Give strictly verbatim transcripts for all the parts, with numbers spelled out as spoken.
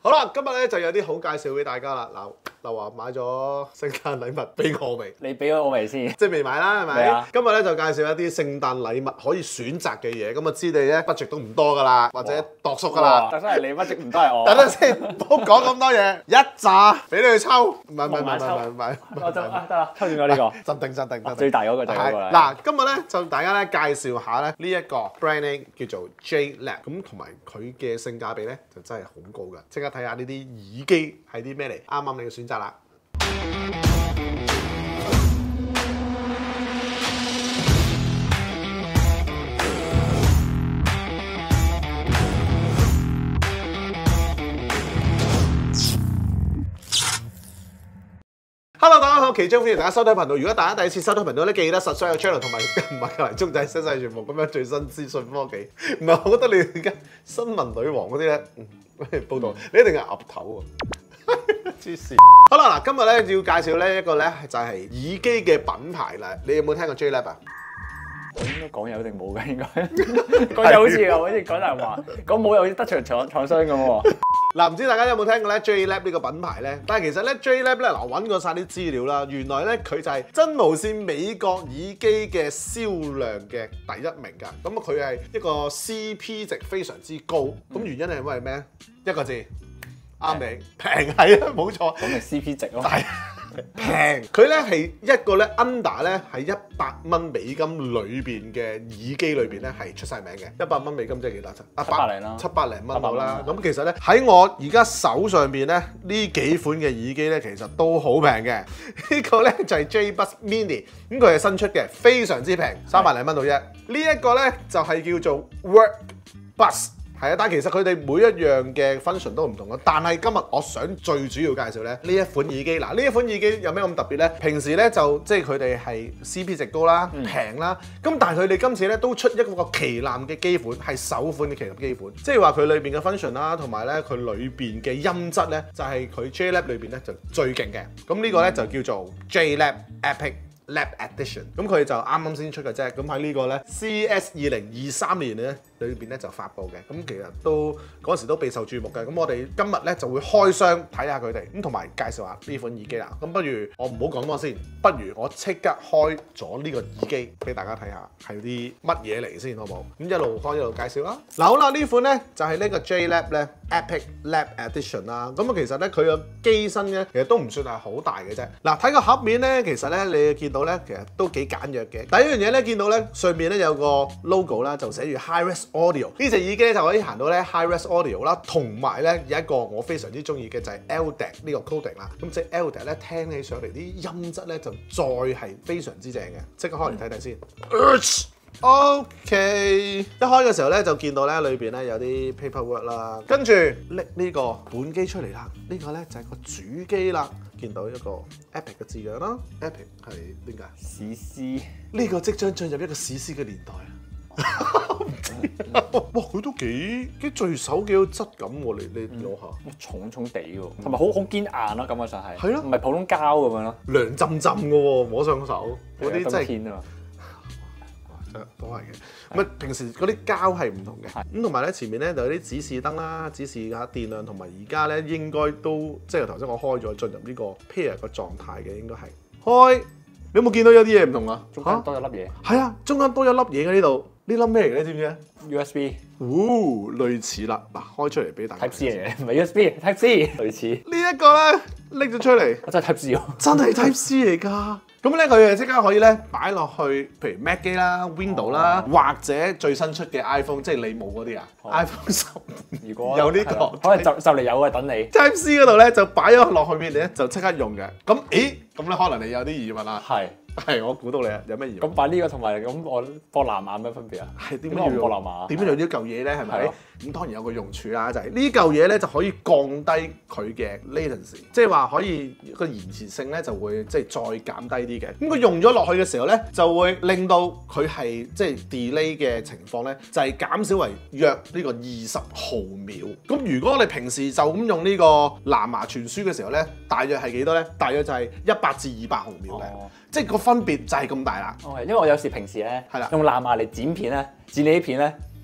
好啦，今日咧就有啲好介紹俾大家啦。嗱，劉華買咗聖誕禮物俾我未？ 你俾咗我未先？ 即係未買啦，係咪？ 啊、 今日咧就介紹一啲聖誕禮物可以選擇嘅嘢。咁啊，知你咧 budget 都唔多噶啦，或者度縮噶啦。 特登係你 budget 唔多係我。 等陣先，唔好講咁多嘢，一紮俾你去抽。唔係唔係唔係唔係唔係。 我就啊得啦，抽中咗呢個。 鎮定鎮定鎮定。 最大嗰個就係嗰個啦。 嗱，今日咧就大家咧介紹下咧呢一個 brand name 叫做 JLab， 咁同埋佢嘅性價比咧就真係好高㗎。即刻睇下呢啲耳機係啲咩嚟，啱啱你嘅選擇啦。Hello， 大家好，奇中歡迎大家收睇頻道。如果大家第一次收睇頻道咧，記得 subscribe 個 channel 同埋唔係隔離鐘仔，新細全部咁樣最新資訊科技。唔係，我覺得你而家新聞女王嗰啲咧，嗯，報道你一定係岌頭喎，黐線。好啦，嗱，今日咧要介紹咧一個咧就係耳機嘅品牌啦。你有冇聽過 JLab 啊？ 我應該講有定冇嘅，應該講有好似好似講大話，講冇又好似得罪廠廠商咁喎。 嗱，唔知大家有冇聽過咧 JLab 呢個品牌咧？但係其實咧 JLab 咧，嗱，揾過晒啲資料啦，原來咧佢就係真無線美國耳機嘅銷量嘅第一名㗎。咁啊，佢係一個 C P 值非常之高。咁、嗯、原因係因為咩？一個字，啱你平係啊，冇錯。 咁咪 C P 值咯。 平，佢咧係一個咧 under 咧係一百蚊美金裏邊嘅耳機裏邊咧係出晒名嘅。一百蚊美金即係幾多？ 七百零啦， 七百零蚊到啦。咁其實咧喺我而家手上邊咧呢幾款嘅耳機咧，其實都好平嘅。呢個咧就係 JBuds Mini， 咁佢係新出嘅，非常之平，三百零蚊到啫。呢一個咧就係叫做 WorkBuds。係啊，但係其實佢哋每一樣嘅 function 都唔同咯。但係今日我想最主要介紹咧呢一款耳機。嗱，呢一款耳機有咩咁特別咧？平時咧就即係佢哋係 C P 值高啦、平啦。咁、嗯、但係佢哋今次咧都出一個旗艦嘅機款，係首款嘅旗艦機款。即係話佢裏邊嘅 function 啦，同埋咧佢裏邊嘅音質咧，就係佢 JLab 裏邊咧就最勁嘅。咁呢個咧就叫做 JLab Epic Lab Edition。咁佢就啱啱先出嘅啫。咁喺呢個咧 C E S 二零二三年咧裏邊咧就發布嘅。咁其實都嗰時都備受注目嘅。咁我哋今日咧就會開箱睇下佢哋，咁同埋介紹下呢款耳機啦。咁不如我唔好講多先，不如我即刻開咗呢個耳機俾大家睇下係啲乜嘢嚟先，好唔好？咁一路開一路介紹啦。嗱，好啦，呢款咧就係呢個 JLab 咧 Epic Lab Edition 啦。咁啊其實咧佢個機身咧其實都唔算係好大嘅啫。嗱，睇個盒面咧，其實咧你見到咧其實都幾簡約嘅。第一樣嘢咧見到咧上面咧有個 logo 啦，就寫住 Hi-Res Audio。呢隻耳機咧就可以行到咧 Hi-Res Audio 啦，同埋咧有一個我非常之中意嘅就係 L D A C 呢個 coding 啦。咁即係 L D A C 咧聽起上嚟啲音質咧就再係非常之正嘅。即刻開嚟睇睇先。OK， 一開嘅時候咧就見到咧裏邊咧有啲 paperwork 啦，跟住拎呢個本機出嚟啦。呢個咧就係個主機啦。見到一個 Epic 嘅字樣啦 ，Epic 係點解？ 史詩呢個即將進入一個史詩嘅年代啊！唔知啊，哇，佢都幾幾聚手，幾有質感喎！你你攞下， 重重地喎，同埋好好堅硬咯，感覺上係。係咯，唔係普通膠咁樣咯。 涼浸浸嘅喎，摸上手嗰啲真係。都係嘅，咁啊平時嗰啲膠係唔同嘅，咁同埋咧前面咧就有啲指示燈啦，指示下電量，同埋而家咧應該都即係頭先我開咗進入呢個 pair 嘅狀態嘅，應該係開。你有冇見到有啲嘢唔同啊？ 中間多咗粒嘢。係啊，中間多咗粒嘢嘅呢度，呢粒咩嚟嘅咧？知唔知啊 ？U S B。 哦，類似啦，嗱，開出嚟俾大家。 Type C 嚟嘅，唔係 U S B，Type C 類似。呢一個咧拎咗出嚟， 真係 Type C 喎， 真係 Type C 嚟㗎。咁咧佢誒即刻可以咧擺落去，譬如 Mac 機啦、Windows 啦，哦、或者最新出嘅 iPhone， 即係你冇嗰啲啊 ，iPhone 十，如果有呢、呢個， 可能就就嚟有嘅等你。 Type C 嗰度咧就擺咗落去邊咧，就即刻用嘅。咁，咦？咁咧可能你有啲疑問啦。係。係，我估到你啊！有咩疑問？ 咁擺呢個同埋咁我播藍牙有咩分別啊？ 係點樣用播藍牙？ 點樣用呢嚿嘢咧？係咪？咁當然有個用處啦，就係呢嚿嘢咧就可以降低佢嘅 latency， 即係話可以個延遲性咧就會即係再減低啲嘅。咁佢用咗落去嘅時候咧，就會令到佢係即係 delay 嘅情況咧，就係減少為約呢個二十毫秒。咁如果我哋平時就咁用呢個藍牙傳輸嘅時候咧，大約係幾多咧？大約就係一百至二百毫秒嘅。哦，即係個分別就係咁大啦。 哦，因為我有時平時咧， 係啦， 用藍牙嚟剪片咧，剪你啲片咧，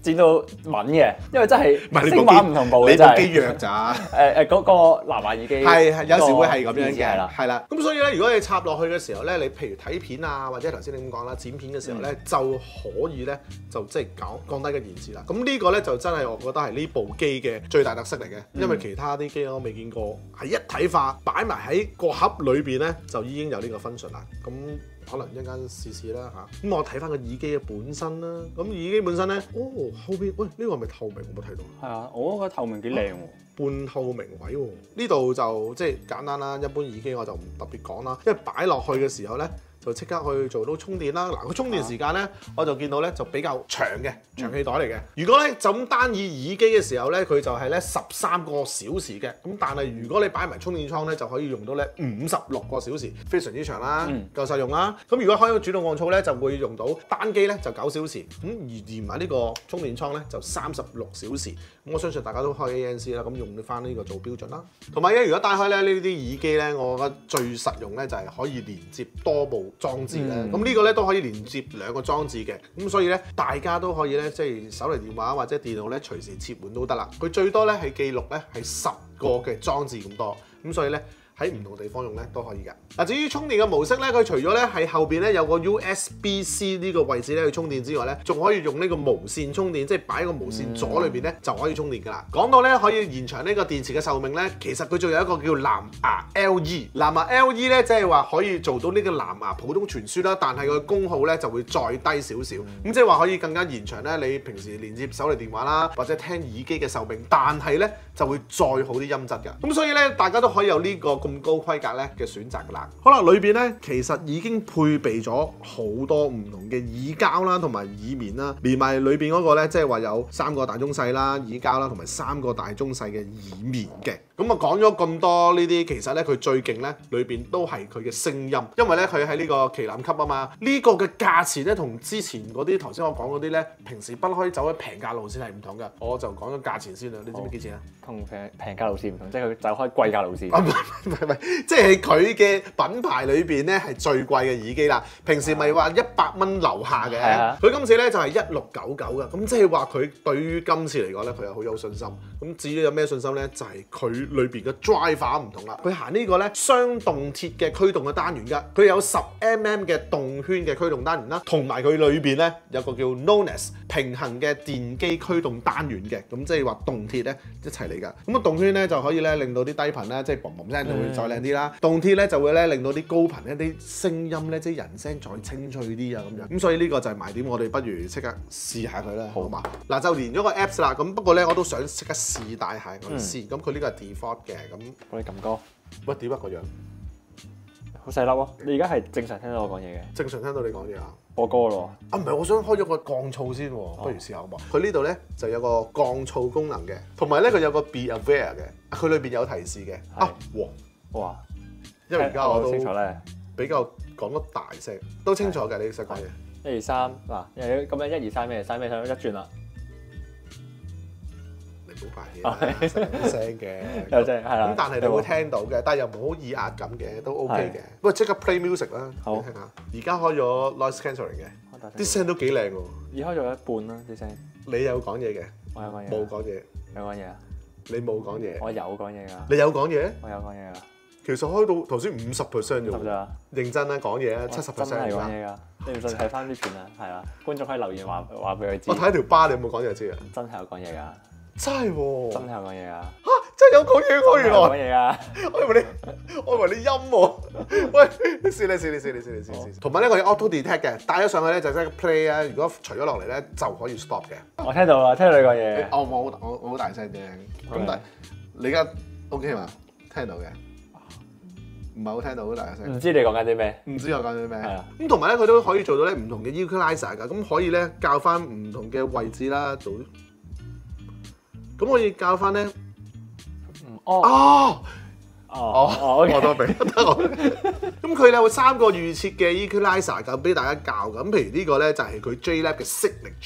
剪到穩嘅，因為真係唔係你聲畫唔同步嘅真你部機係。 弱咋？ 誒誒嗰個藍牙耳機係係有時會係咁樣嘅， 係啦。 係啦。咁所以咧，如果你插落去嘅時候咧，你譬如睇片啊，或者頭先你咁講啦，剪片嘅時候咧，就可以咧就即係降降低個延遲啦。咁呢個咧就真係我覺得係呢部機嘅最大特色嚟嘅，因為其他啲機我未見過係一體化擺埋喺個盒裏邊咧，就已經有呢個 function 啦。咁可能一陣間試試啦嚇。咁我睇翻個耳機嘅本身啦，咁耳機本身咧，哦後邊喂呢、呢個係咪透明？我冇睇到。 係啊，我覺得透明幾靚喎。 半透明位喎，呢度就即係簡單啦。一般耳機我就唔特別講啦，因為擺落去嘅時候咧，就即刻去做到充電啦。嗱，個充電時間咧，我就見到咧就比較長嘅長氣袋嚟嘅。如果咧就咁單以耳機嘅時候咧，佢就係咧十三個小時嘅。咁但係如果你擺埋充電倉咧，就可以用到咧五十六個小時，非常之長啦， 嗯、 夠實用啦。咁如果開個主動降噪咧，就會用到單機咧就九小時，咁而連埋呢個充電倉咧就三十六小時。咁我相信大家都開 A N C 啦，咁用翻呢個做標準啦。同埋咧，如果帶開咧呢啲耳機咧，我覺得最實用咧就係可以連接多部裝置咧。咁、嗯、呢個咧都可以連接兩個裝置嘅。咁所以咧，大家都可以咧，即係手提電話或者電腦咧，隨時切換都得啦。佢最多咧係記錄咧係十個嘅裝置咁多。咁所以咧，喺唔同地方用咧都可以㗎。嗱，至於充電嘅模式咧，佢除咗咧喺後邊咧有個 U S B C 呢個位置咧去充電之外咧，仲可以用呢個無線充電，即係擺喺個無線座裏邊咧就可以充電㗎啦。講到咧可以延長呢個電池嘅壽命咧，其實佢仲有一個叫藍牙 L E。藍牙 L E 咧即係話可以做到呢個藍牙普通傳輸啦，但係佢嘅功耗咧就會再低少少。咁即係話可以更加延長咧你平時連接手提電話啦，或者聽耳機嘅壽命，但係咧就會再好啲音質㗎。咁所以咧大家都可以有呢個咁高規格咧嘅選擇㗎啦。可能裏邊咧其實已經配備咗好多唔同嘅耳膠啦，同埋耳棉啦，連埋裏邊嗰個咧，即係話有三個大中細啦、耳膠啦，同埋三個大中細嘅耳棉嘅。咁啊講咗咁多呢啲，其實咧佢最勁咧，裏邊都係佢嘅聲音，因為咧佢喺呢個旗艦級啊嘛。呢、這個嘅價錢咧同之前嗰啲頭先我講嗰啲咧，平時不可以走喺平價路線係唔同嘅。我就講咗價錢先啦，你知唔知幾錢啊？ 同平平價路線唔同，即係佢走開貴價路線。 唔係唔係唔係，即係佢嘅品牌裏邊咧係最貴嘅耳機啦。平時咪話一百蚊樓下嘅，佢今次咧就係一六九九嘅。咁即係話佢對於今次嚟講咧，佢係好有信心。咁至於有咩信心咧，就係、是、佢裏邊嘅 driver 唔同啦。佢行呢個咧雙動鐵嘅驅動嘅單元㗎，佢有十 mm 嘅動圈嘅驅動單元啦，同埋佢裏邊咧有個叫 Nonus 平衡嘅電機驅動單元嘅。咁即係話動鐵咧一齊嚟㗎。咁啊動圈咧就可以咧令到啲低頻咧即係嘣嘣聲就會再靚啲啦。動鐵咧就會咧令到啲高頻一啲聲音咧即係人聲再清脆啲啊咁樣。咁所以呢個就係賣點，我哋不如即刻試下佢啦，好嘛？嗱就連咗個 Apps 啦。咁不過咧我都想即刻試戴下我哋先。咁佢呢個係 default 嘅。咁幫你撳歌。 喂，點啊個樣？ 好細粒喎！你而家係正常聽到我講嘢嘅？ 正常聽到你講嘢啊？ 播歌咯。 啊唔係，我想開咗個降噪先喎，哦、不如試下好唔好？佢呢度咧就有個降噪功能嘅，同埋咧佢有個 Be Aware 嘅，佢裏邊有提示嘅。啊，哇！ 哇！ 因為而家我都清楚咧， 比較講得大聲，都清楚嘅。你識講嘢。 一二三嗱，咁樣一二三咩？三咩？上一轉啦。 你唔好扮嘢啦，細聲嘅。 有聲係啦。 咁但係你會聽到嘅，但係又唔好耳壓咁嘅，都 OK 嘅。不過即刻 play music 啦， 好聽下。而家開咗 noise cancelling 嘅，啲聲都幾靚喎。 已開咗一半啦，啲聲。 你有講嘢嘅？ 我有講嘢。 冇講嘢。 有講嘢啊？ 你冇講嘢。 我有講嘢㗎。 你有講嘢？ 我有講嘢㗎。 其實開到頭先五十 percent 啫喎。 得認真啦，講嘢啊，七十 percent 真係講嘢㗎。你唔信睇翻啲片啊？係啊，觀眾可以留言話話俾佢知。 我睇條巴，你有冇講嘢知啊？ 真係有講嘢㗎。 真係喎。 真係有講嘢㗎。 嚇！真係有講嘢喎，原來。 講嘢㗎。 我以為你，我以為你陰喎。喂，你試你試你試你試你試試。同埋呢個有 auto detect 嘅，帶咗上去咧就即刻 play 啊。如果除咗落嚟咧就可以 stop 嘅。 我聽到啦，聽到你講嘢。 我我我我好大聲啫。咁但係你而家 OK 嘛？聽到嘅。唔係好聽到好大聲。 唔知你講緊啲咩？ 唔知我講緊啲咩？ 係啊。 咁同埋咧，佢都可以做到咧唔同嘅 equalizer 㗎。咁可以咧校翻唔同嘅位置啦，做。咁可以校翻咧。 哦。 哦。 哦。哦。 我都俾得我。咁佢咧有三個預設嘅 equalizer 咁俾大家校㗎。咁譬如呢個咧就係佢 J-Lab 嘅 signature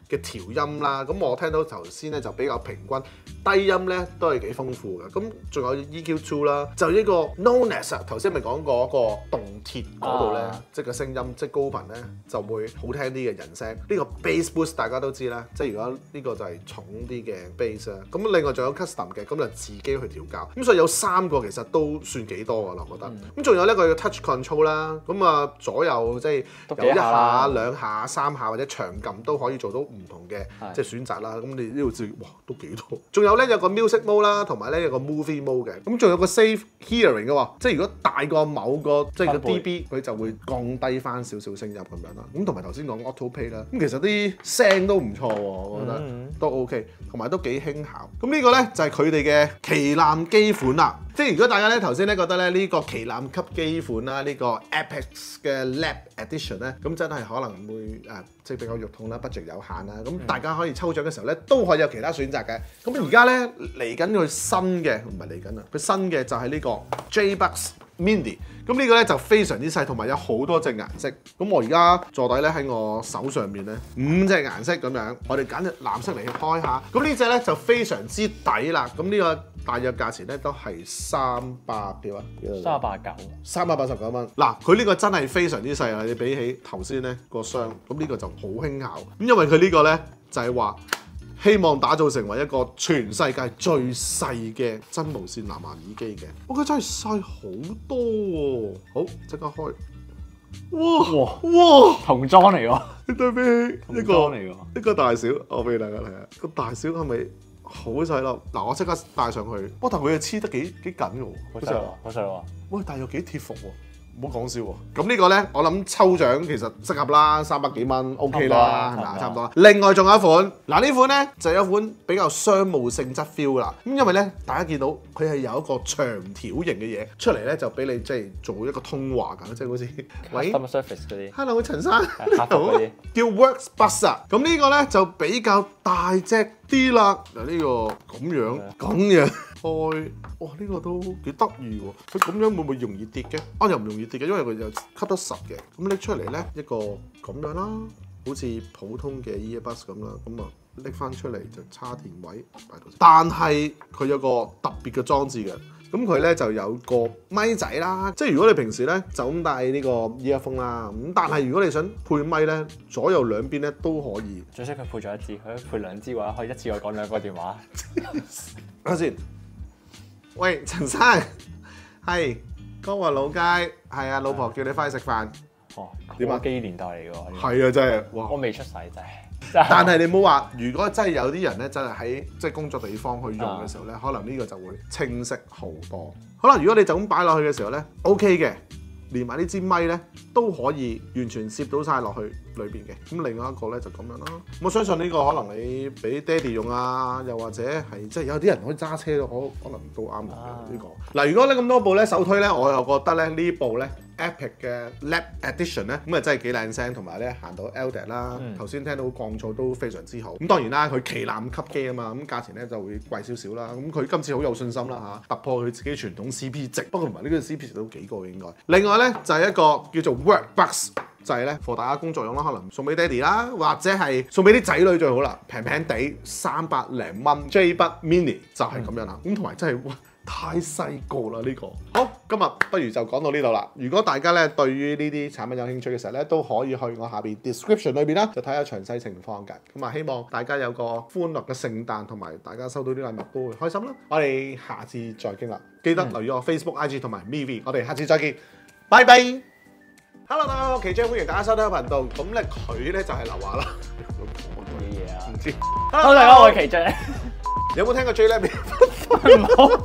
嘅調音啦。咁我聽到頭先咧就比較平均，低音咧都係幾豐富嘅。咁仲有 E Q 二 啦，就呢個 Nonus 頭先咪講過一個動鐵嗰度咧，啊、即係個聲音，即係高頻咧就會好聽啲嘅人聲。呢、呢個 Bass Boost 大家都知啦，即係如果呢個就係重啲嘅 bass 啦。咁另外仲有 Custom 嘅，咁就自己去調校。咁所以有三個其實都算幾多㗎啦，我覺得。咁仲、嗯、有呢個 Touch Control 啦，咁啊左右即係有一下、兩下、三下或者長撳都可以做到唔同嘅即係選擇啦。咁你呢度知哇都幾多。仲有咧有個 Music Mode 啦，同埋咧有個 Movie Mode 嘅。咁仲有個 Safe Hearing 嘅喎，即係如果大過某個即係個 D B，佢就會降低翻少少聲音咁樣啦。咁同埋頭先講 Auto Play 啦，咁其實啲聲都唔錯喎，我覺得、嗯、都 OK， 同埋都幾輕巧。咁呢個咧就係佢哋嘅旗艦機款啦。即係如果大家咧頭先咧覺得咧呢個旗艦級機款啦，呢、呢個 Apex 嘅 Lab Edition 咧，咁真係可能會誒、呃、即係比較肉痛啦，budget 有限啦。咁大家可以抽獎嘅時候咧，都可以有其他選擇嘅。咁而家咧嚟緊佢新嘅，唔係嚟緊啦，佢新嘅就係呢個 J-Buds Mini。咁呢個咧就非常之細，同埋有好多隻顏色。咁我而家坐底咧喺我手上面咧五隻顏色咁樣，我哋揀隻藍色嚟開下。咁呢隻咧就非常之抵啦。咁呢個大約價錢咧都係三百幾蚊， 三百九， 三百八十九蚊。嗱，佢呢個真係非常之細啊！你比起頭先咧個箱，咁呢個就好輕巧。咁因為佢呢個咧就係話，希望打造成為一個全世界最細嘅真無線藍牙耳機嘅，我覺得真係細好多喎、哦！好，即刻開，哇哇哇， 童裝嚟喎！ 你對比起呢個嚟喎， 呢個大小，我俾大家睇下，個大小係咪好細粒？嗱，我即刻戴上去，哇！但佢又黐得幾幾緊嘅喎， 好細喎，好細喎！ 喂，但係又幾貼服喎。唔好講笑喎，咁呢個咧，我諗抽獎其實適合啦，三百幾蚊 OK 啦，係咪？差唔多。另外仲有一款，嗱呢款咧就有一款比較商務性質 feel 啦。咁因為咧，大家見到佢係有一個長條型嘅嘢出嚟咧，就俾你即係做一個通話咁，即係好似喂 Customer Service 嗰啲。Hello， 陳生，你好，叫 Works Buds 啊。咁呢個咧就比較大隻啲啦。嗱呢個咁樣咁樣。開，哇！呢、呢個都幾得意喎，佢咁樣會唔會容易跌嘅？啊，又唔容易跌嘅，因為佢又吸得實嘅。咁拎出嚟咧，一個咁樣啦，好似普通嘅 Earbuds 咁啦，咁啊拎翻出嚟就插電位擺到。但係佢有個特別嘅裝置嘅，咁佢咧就有個咪仔啦，即係如果你平時咧就咁戴呢個 earphone 啦，咁但係如果你想配咪咧，左右兩邊咧都可以。 最識佢配咗一支，佢配兩支嘅話，可以一次過講兩個電話。 睇下先。喂，陳生，係江華老街，係啊，老婆叫你翻去食飯。 哦，點啊？機年代嚟㗎喎。 係啊，真係，哇！ 我未出世真係。 但係你唔好話，如果真係有啲人咧，真係喺即係工作地方去用嘅時候咧，啊、可能呢個就會清晰好多。好啦，如果你就咁擺落去嘅時候咧 ，OK 嘅，連埋呢支咪咧都可以完全攝到晒落去裏邊嘅。咁另外一個咧就咁樣啦。我相信呢個可能你俾爹哋用啊，又或者係即係有啲人可以揸車都可可能都啱用嘅呢個。嗱，如果咧咁多部咧首推咧，我又覺得咧呢部咧 Epic 嘅 Lab Edition 咧，咁啊真係幾靚聲，同埋咧行到 L D A C 啦。頭先、嗯、聽到降噪都非常之好。咁當然啦，佢旗艦級機啊嘛，咁價錢咧就會貴少少啦。咁佢今次好有信心啦嚇，突破佢自己傳統 C P 值。不過同埋呢個 C P 值都幾高應該。另外咧就係、是、一個叫做 Workbuds。就係咧，俾大家工作用啦，可能送俾爹哋啦，或者係送俾啲仔女最好啦，平平地三百零蚊 J-Buds Mini 就係咁樣啦。咁同埋真係哇，太細個啦呢個。好，今日不如就講到呢度啦。如果大家咧對於呢啲產品有興趣嘅時候咧，都可以去我下邊 description 裏邊啦，就睇下詳細情況嘅。咁啊，希望大家有個歡樂嘅聖誕，同埋大家收到啲禮物都會開心啦。我哋下次再傾啦，記得留意我 Facebook、I G 同埋 M V。我哋下次再見，拜拜。Hello， 大家好，奇章歡迎大家收睇我頻道。咁咧佢咧就係劉華啦。 乜嘢啊？唔知。 Hello， 大家好，我係奇章。 有冇聽過 J Lab？ 冇。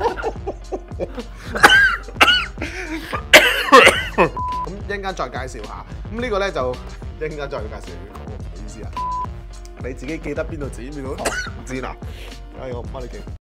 咁一陣間再介紹下。咁呢個咧就一陣間再介紹。唔好意思啊，你自己記得邊度指邊度唔知啦。哎，我唔幫你記。